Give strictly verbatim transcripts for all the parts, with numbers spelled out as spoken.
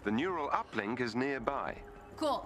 The neural uplink is nearby. Cool.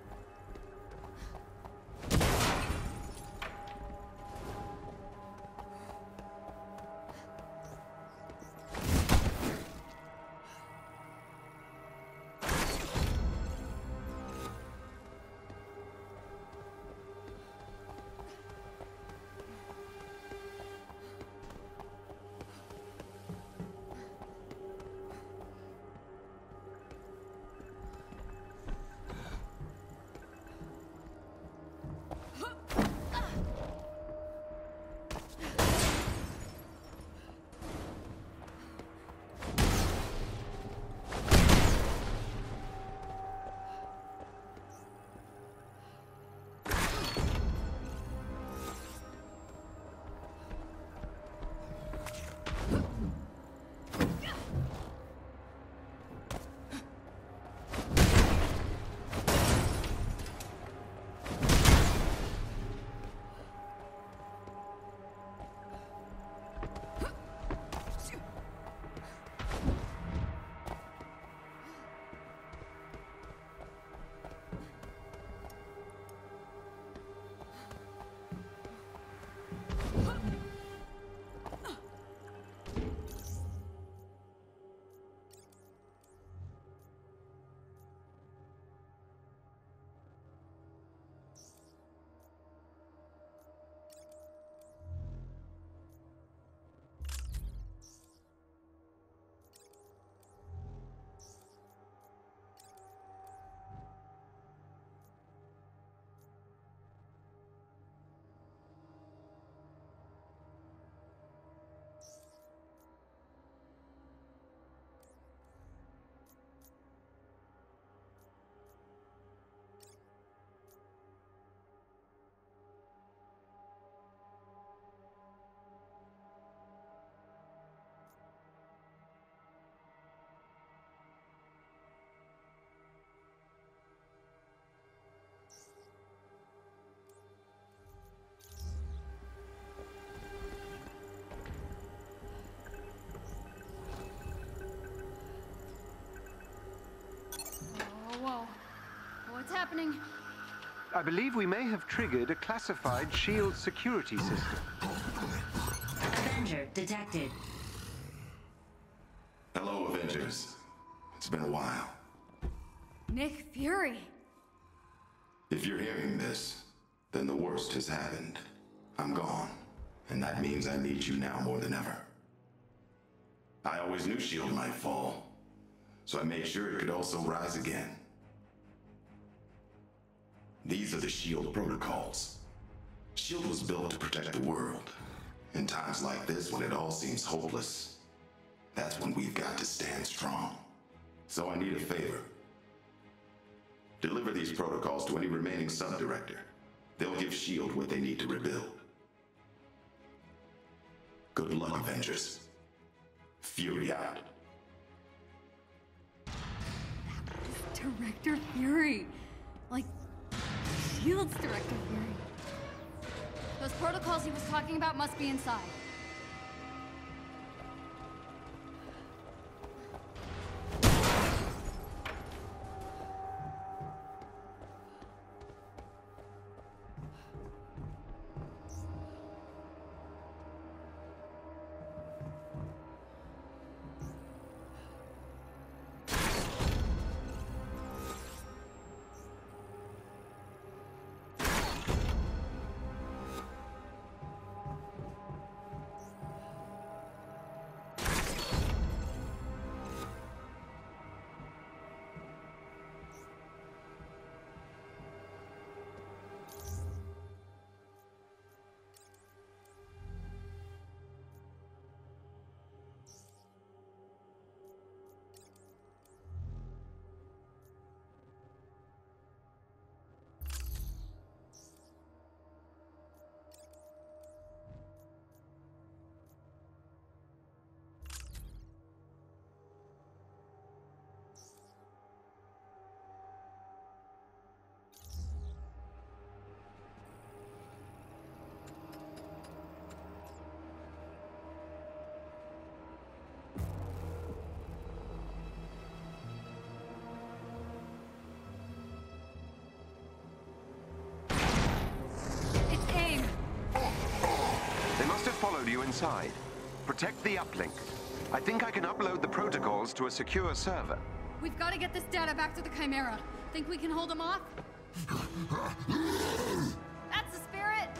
Whoa. What's happening? I believe we may have triggered a classified SHIELD security system. Avenger detected. Hello, Avengers. It's been a while. Nick Fury. If you're hearing this, then the worst has happened. I'm gone, and that means I need you now more than ever. I always knew SHIELD might fall, so I made sure it could also rise again. These are the SHIELD protocols. SHIELD was built to protect the world. In times like this, when it all seems hopeless, that's when we've got to stand strong. So I need a favor. Deliver these protocols to any remaining sub-director. They'll give SHIELD what they need to rebuild. Good luck, Avengers. Fury out. Director Fury. Like, SHIELD's Director Fury. Those protocols he was talking about must be inside. followed you inside. Protect the uplink. I think I can upload the protocols to a secure server. We've got to get this data back to the Chimera. Think we can hold them off? That's the spirit!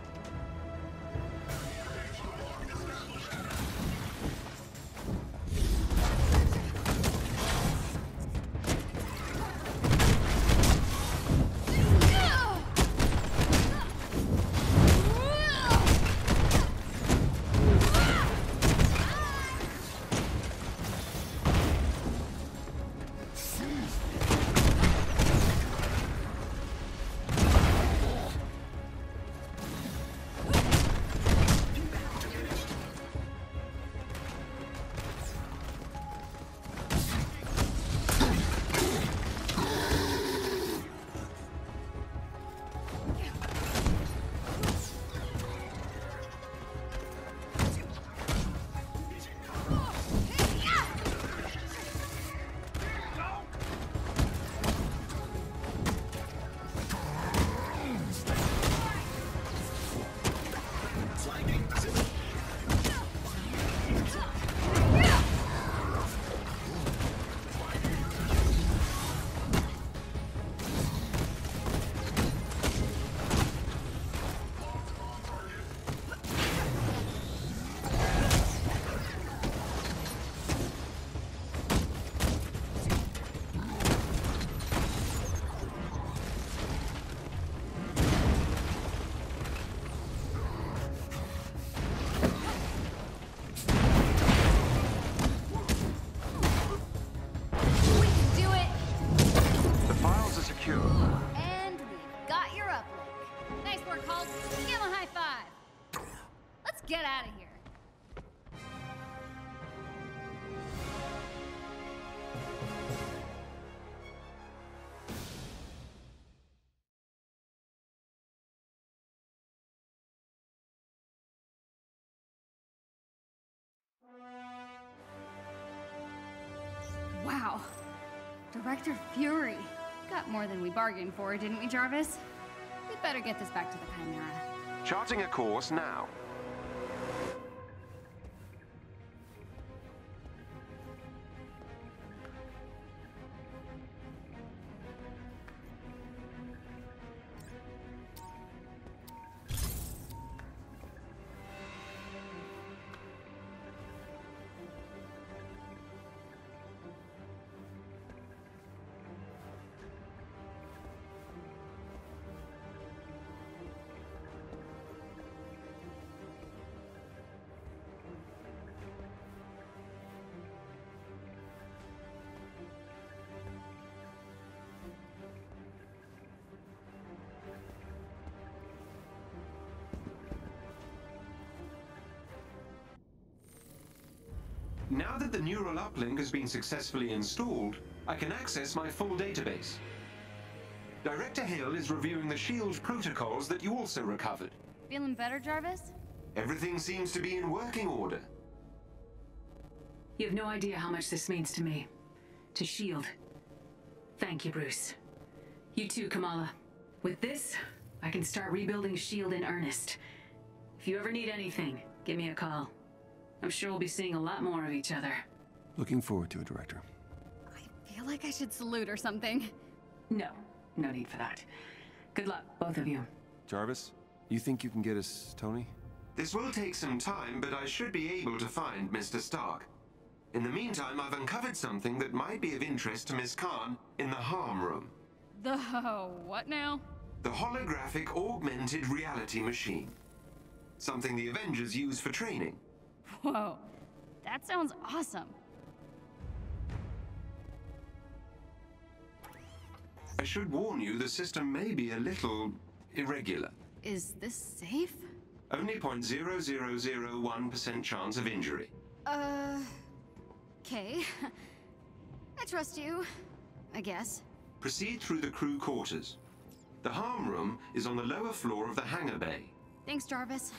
Get out of here. Wow. Director Fury. Got more than we bargained for, didn't we, Jarvis? We better get this back to the Chimera. Charting a course now. Now that the neural uplink has been successfully installed, I can access my full database. Director Hill is reviewing the SHIELD protocols that you also recovered. Feeling better, Jarvis? Everything seems to be in working order. You have no idea how much this means to me. To SHIELD. Thank you, Bruce. You too, Kamala. With this, I can start rebuilding SHIELD in earnest. If you ever need anything, give me a call. I'm sure we'll be seeing a lot more of each other. Looking forward to it, Director. I feel like I should salute or something. No, no need for that. Good luck, both of you. Jarvis, you think you can get us Tony? This will take some time, but I should be able to find Mister Stark. In the meantime, I've uncovered something that might be of interest to Miss Khan in the harm room. The what now? The holographic augmented reality machine. Something the Avengers use for training. Whoa, that sounds awesome. I should warn you, the system may be a little irregular. Is this safe? Only zero point zero zero zero one percent chance of injury. Uh... Okay. I trust you, I guess. Proceed through the crew quarters. The harm room is on the lower floor of the hangar bay. Thanks, Jarvis.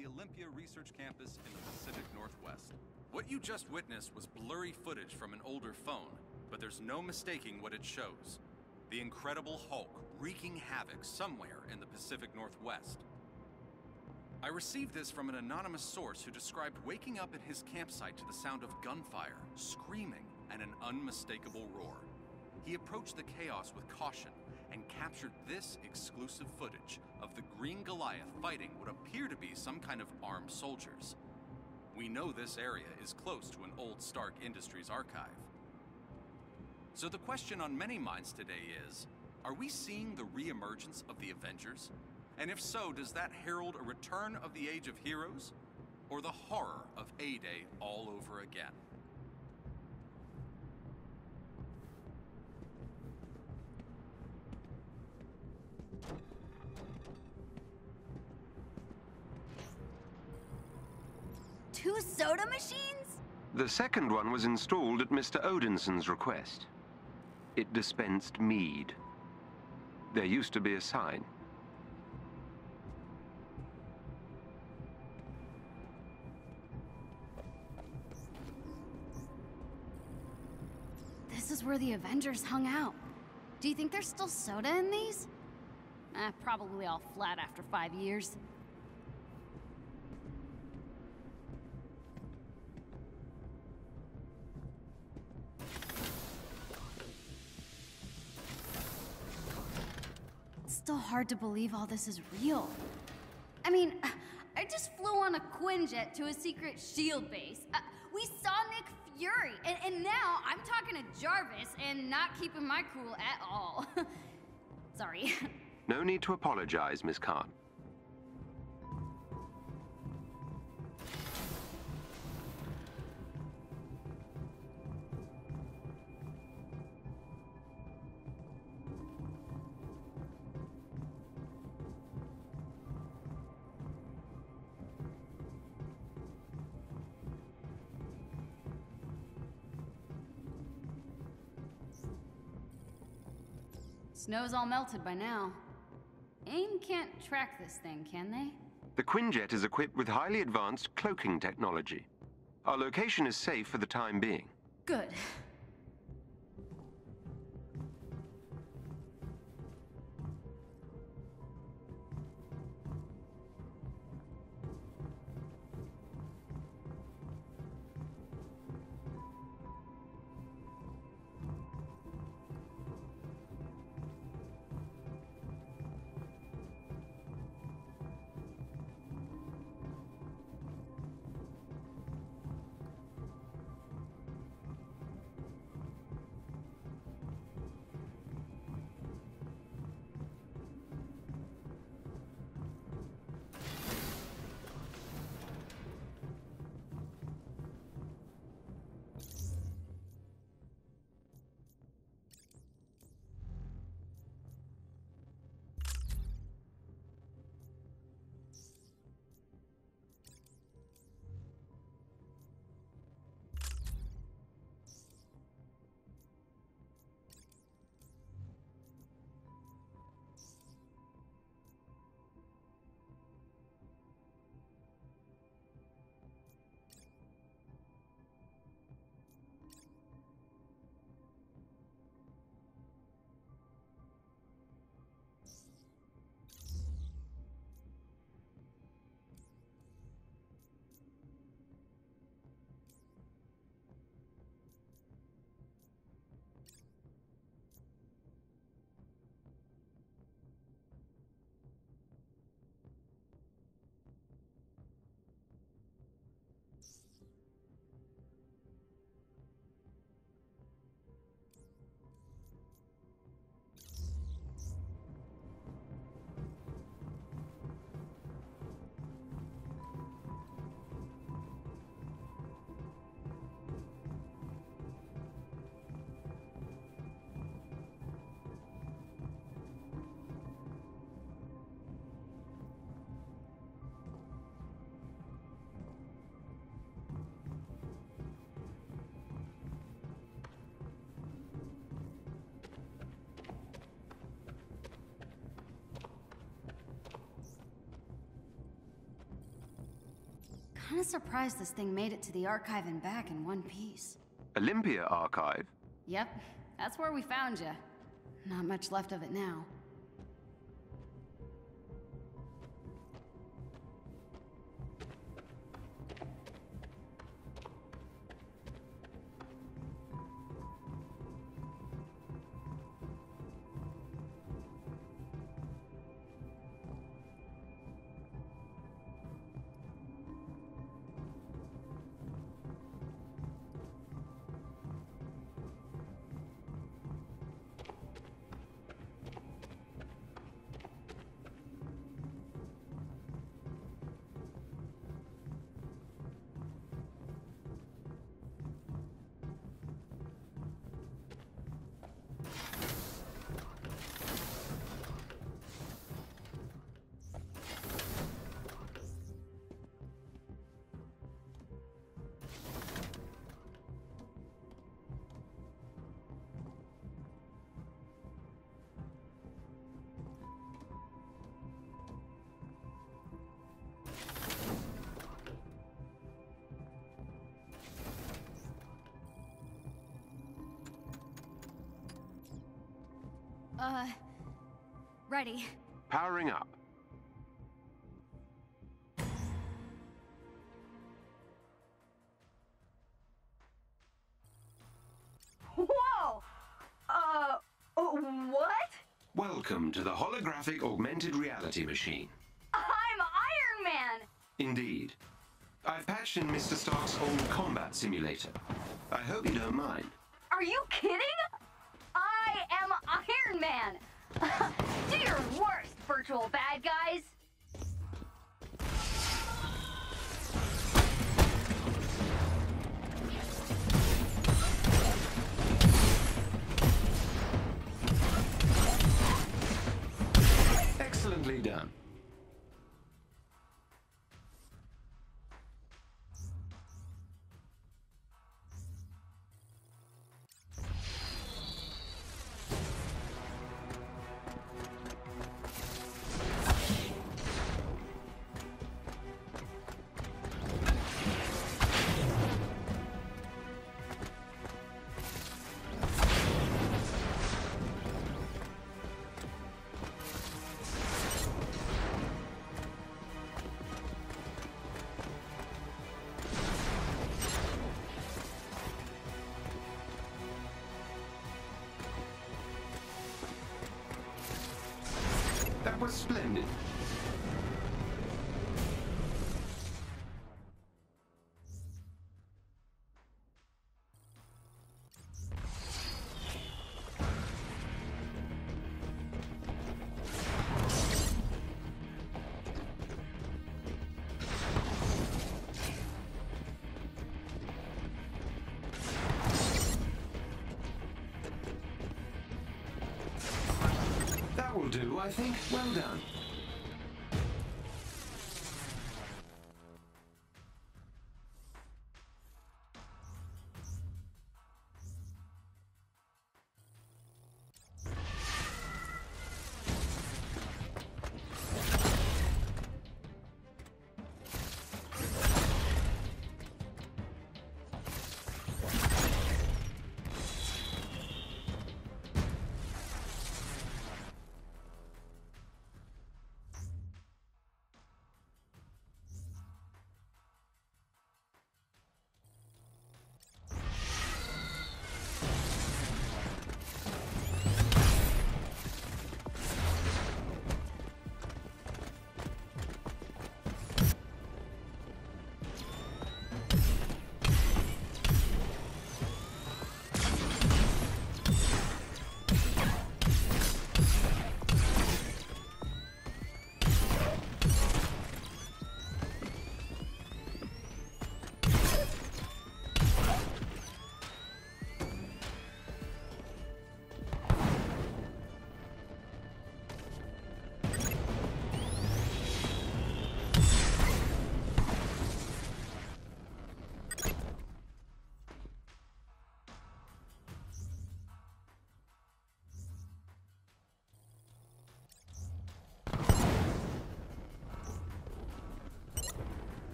the Olympia Research Campus in the Pacific Northwest. What you just witnessed was blurry footage from an older phone, but there's no mistaking what it shows. The Incredible Hulk wreaking havoc somewhere in the Pacific Northwest. I received this from an anonymous source who described waking up at his campsite to the sound of gunfire, screaming, and an unmistakable roar. He approached the chaos with caution and captured this exclusive footage of the Green Goliath fighting what appear to be some kind of armed soldiers. We know this area is close to an old Stark Industries archive. So the question on many minds today is, are we seeing the re-emergence of the Avengers? And if so, does that herald a return of the Age of Heroes? Or the horror of A-Day all over again? Two soda machines? The second one was installed at Mister Odinson's request. It dispensed mead. There used to be a sign. This is where the Avengers hung out. Do you think there's still soda in these? Eh, probably all flat after five years. It's still hard to believe all this is real. I mean, I just flew on a Quinjet to a secret SHIELD base. Uh, we saw Nick Fury, and, and now I'm talking to Jarvis and not keeping my cool at all. Sorry. No need to apologize, Miss Khan. Snow's all melted by now. AIM can't track this thing, can they? The Quinjet is equipped with highly advanced cloaking technology. Our location is safe for the time being. Good. kinda surprised this thing made it to the archive and back in one piece. Olympia Archive? Yep, that's where we found you. Not much left of it now. Uh, ready. Powering up. Whoa! Uh, what? Welcome to the holographic augmented reality machine. I'm Iron Man! Indeed. I've patched in Mister Stark's old combat simulator. I hope you don't mind. Are you kidding? I am Iron Man! Do your worst, virtual bad guys! Excellently done. That was splendid. That will do, I think. Well done.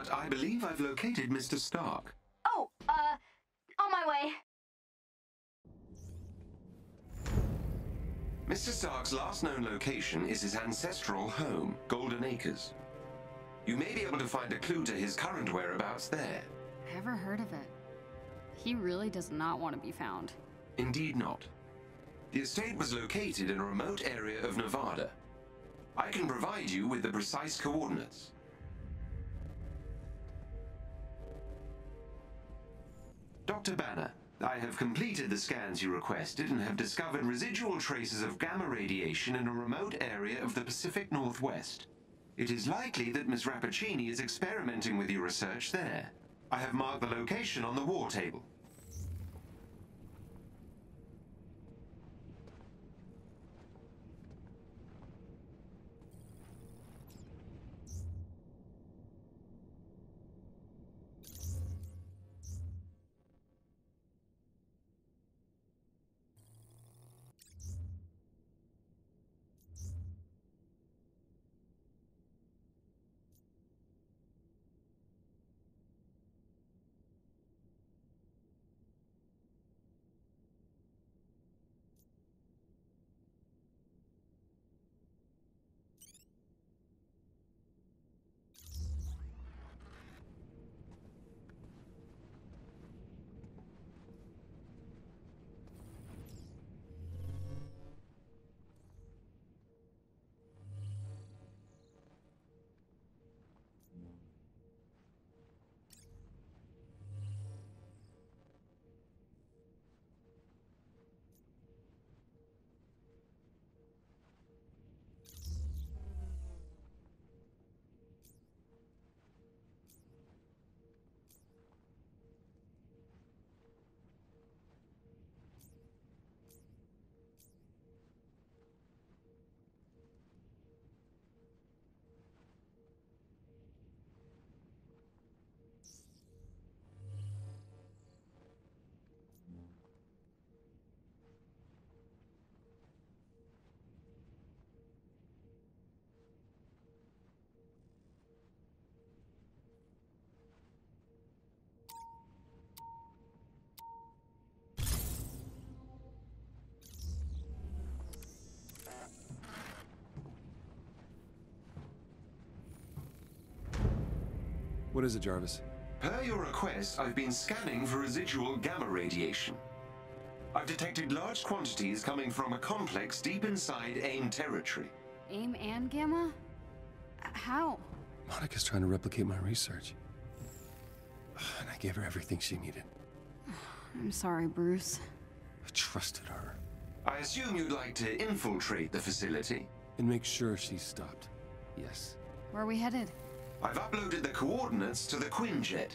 but I believe I've located Mister Stark. Oh, uh, on my way. Mister Stark's last known location is his ancestral home, Golden Acres. You may be able to find a clue to his current whereabouts there. Ever heard of it? He really does not want to be found. Indeed not. The estate was located in a remote area of Nevada. I can provide you with the precise coordinates. Doctor Banner, I have completed the scans you requested and have discovered residual traces of gamma radiation in a remote area of the Pacific Northwest. It is likely that Miss Rappaccini is experimenting with your research there. I have marked the location on the war table. What is it, Jarvis? Per your request, I've been scanning for residual gamma radiation. I've detected large quantities coming from a complex deep inside AIM territory. AIM and Gamma? Uh, How? Monica's trying to replicate my research. And I gave her everything she needed. I'm sorry, Bruce. I trusted her. I assume you'd like to infiltrate the facility? And make sure she's stopped. Yes. Where are we headed? I've uploaded the coordinates to the Quinjet.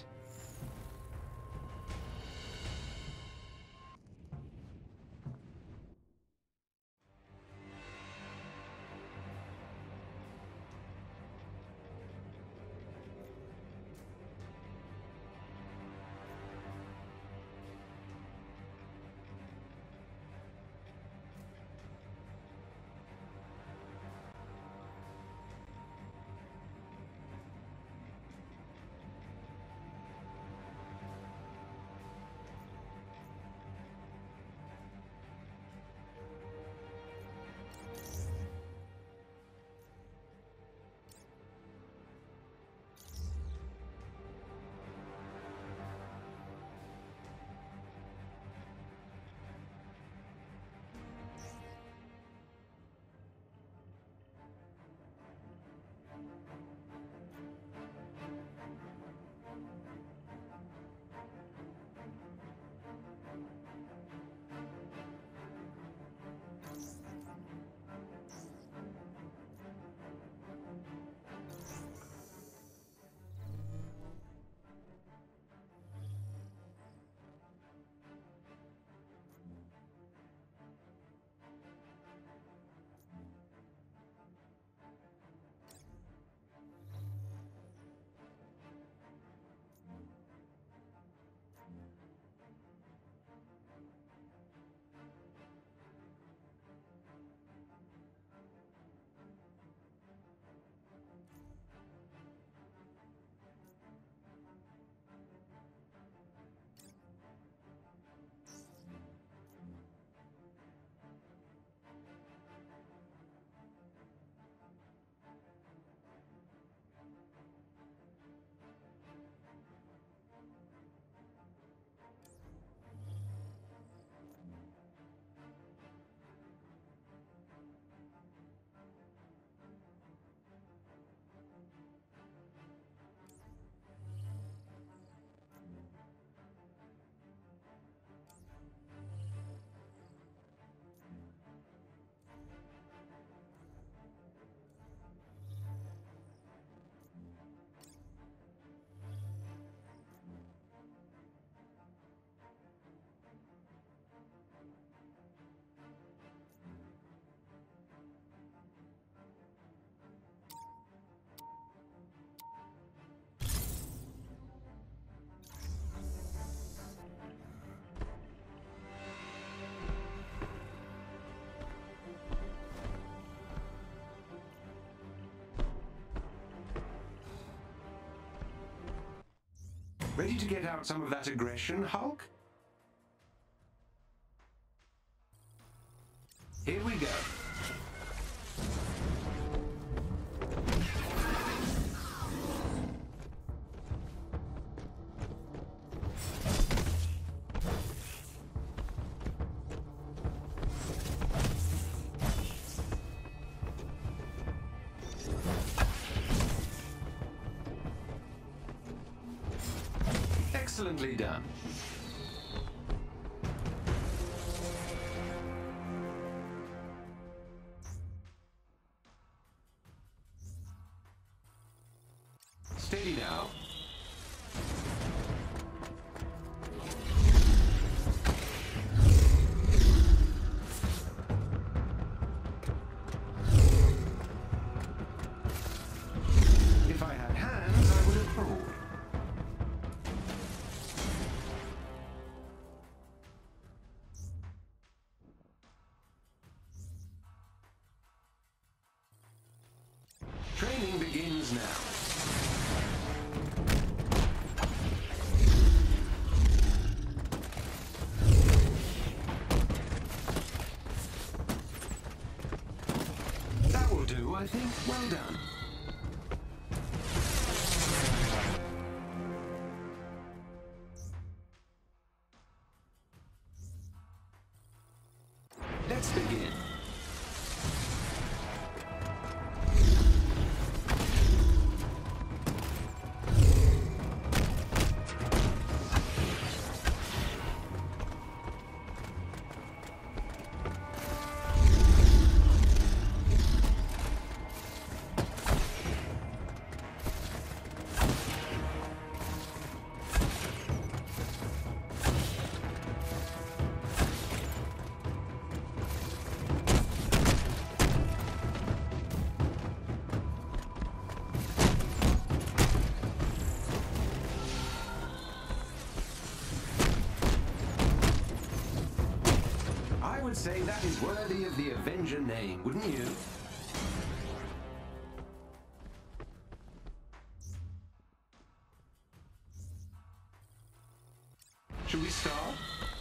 Ready to get out some of that aggression, Hulk? Here we go. Excellently done. Steady now. If I had hands, I would have crawled. Training begins now. That will do, I think. Well done. Let's begin. I would say that is worthy of the Avenger name, wouldn't you? Should we start?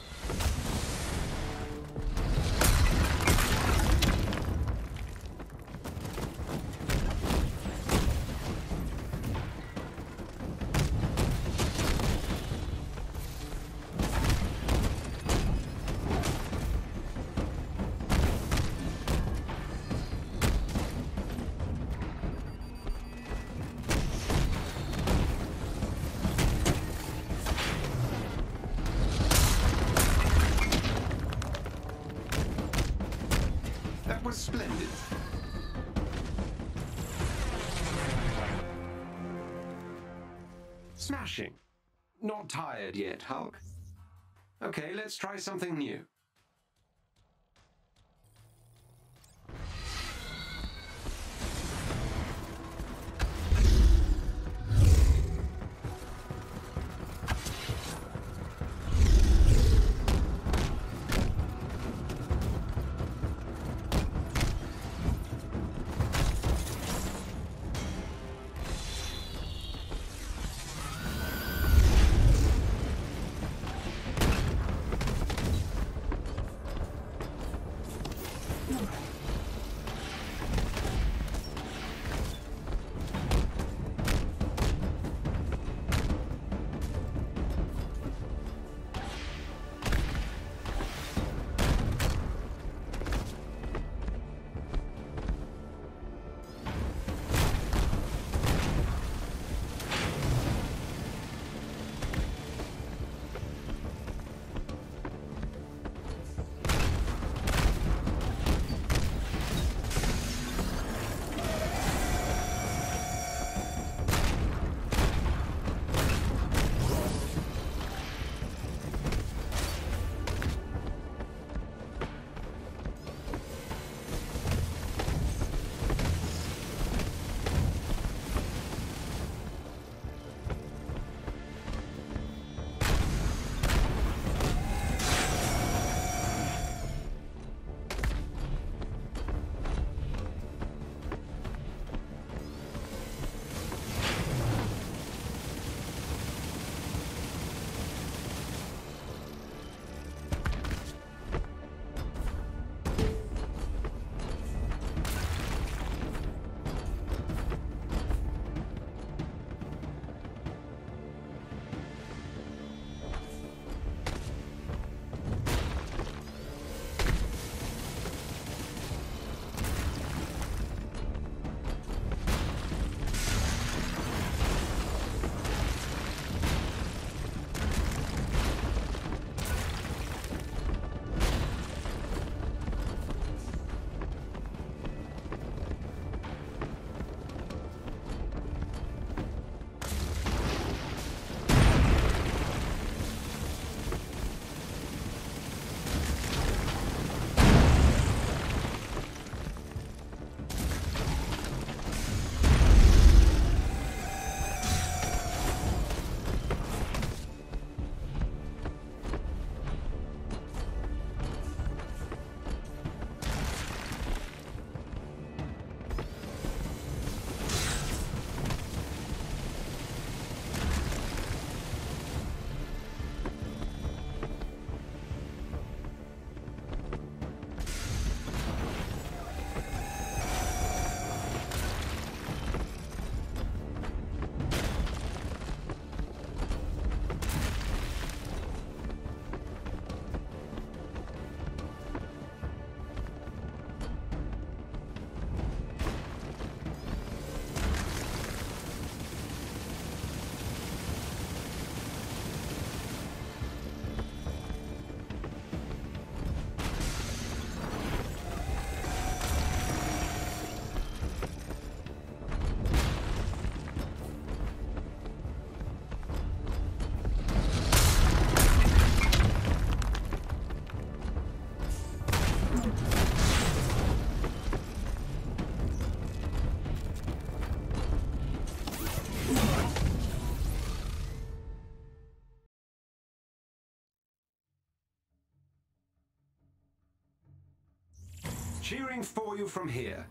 That was splendid. Smashing. Not tired yet, Hulk? Okay, let's try something new. Cheering for you from here.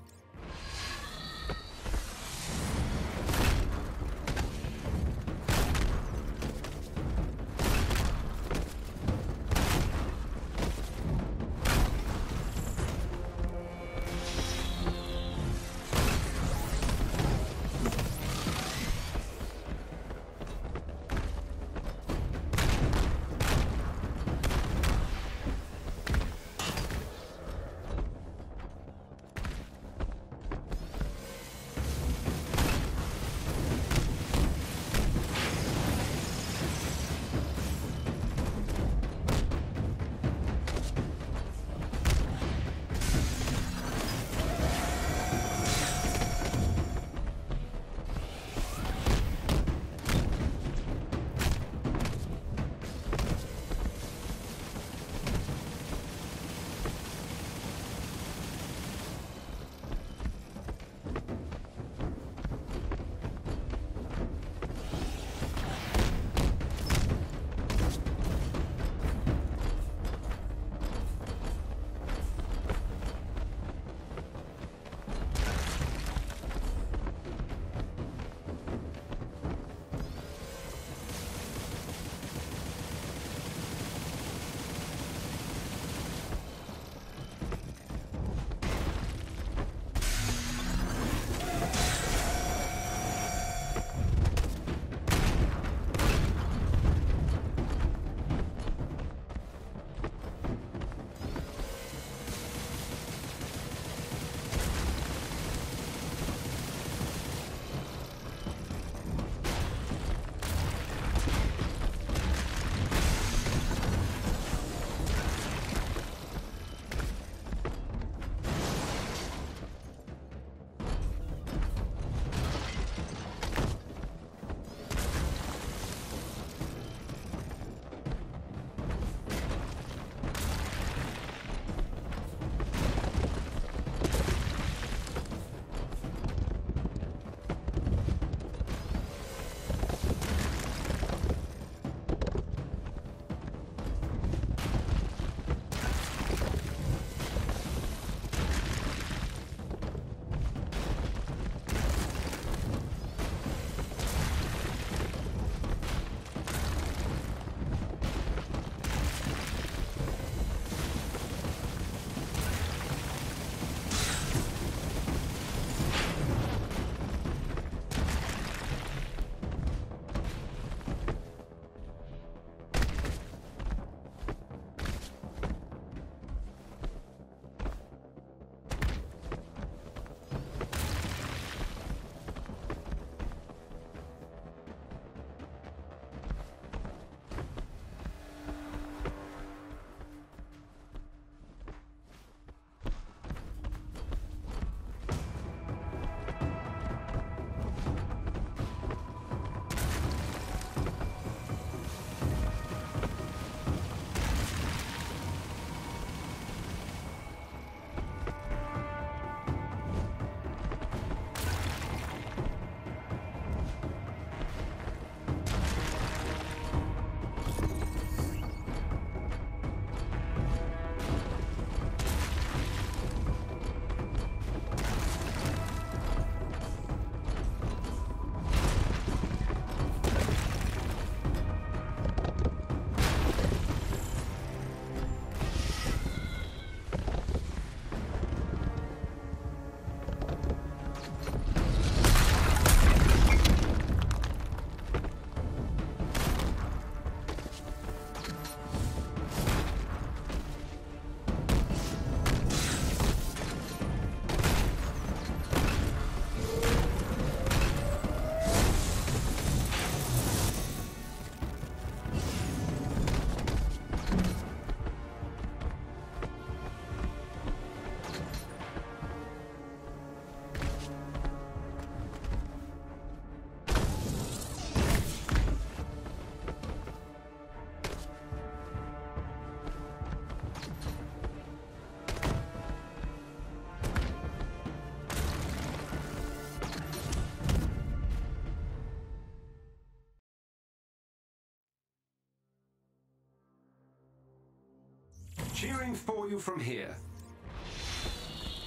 Cheering for you from here.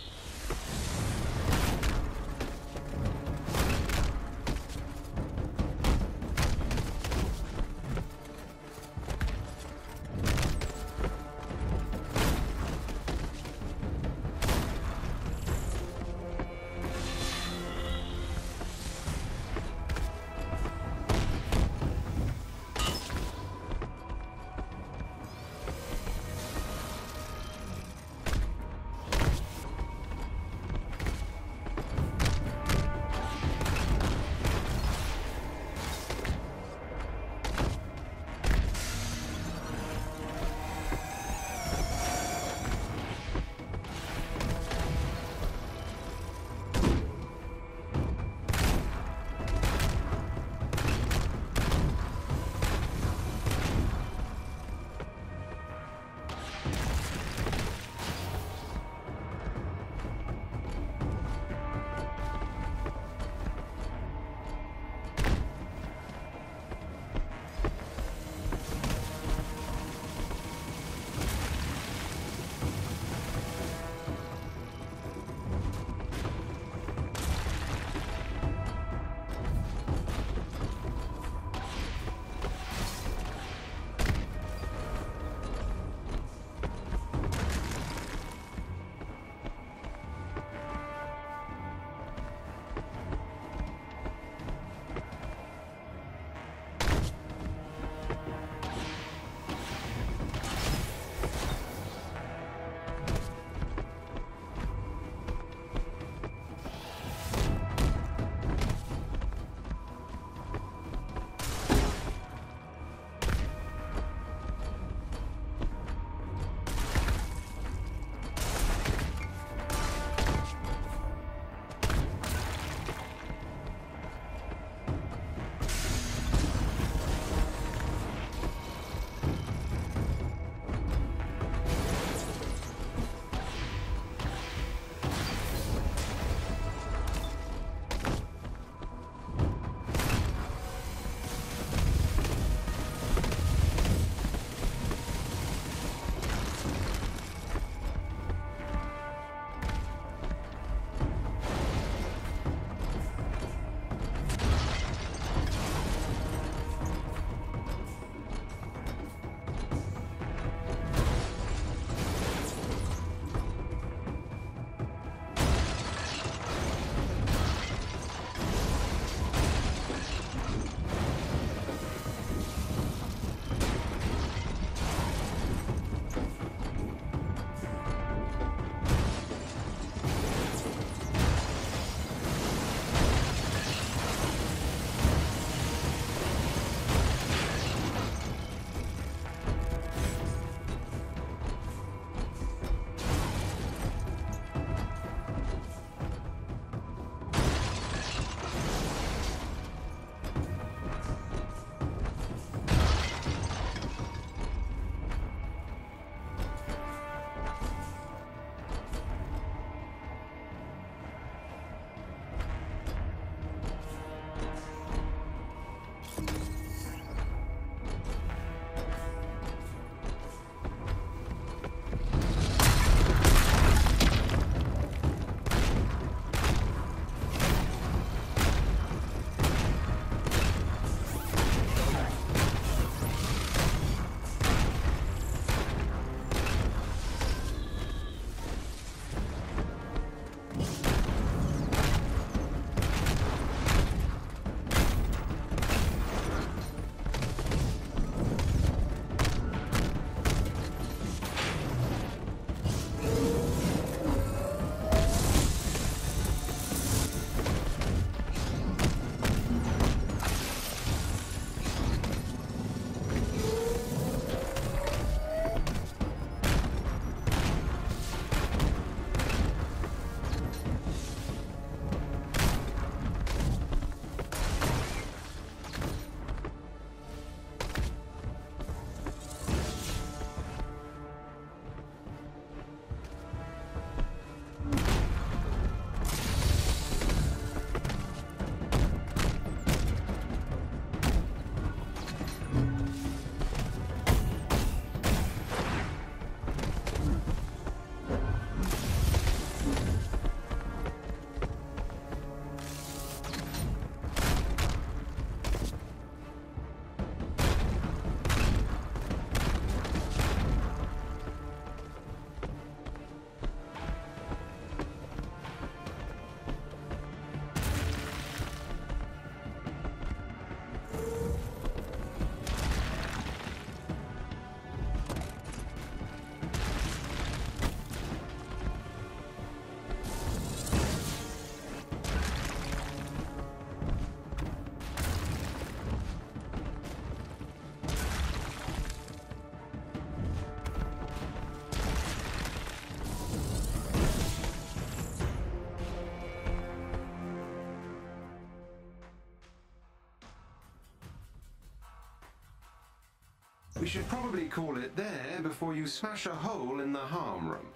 We should probably call it there before you smash a hole in the harm room.